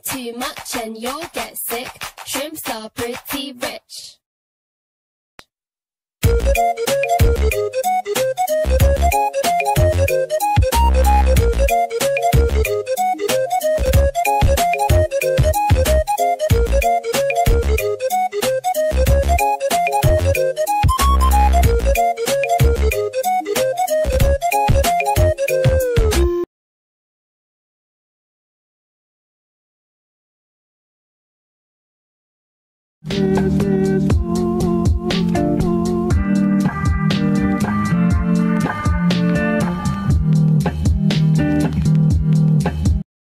too much and you'll get sick. Shrimps are pretty rich.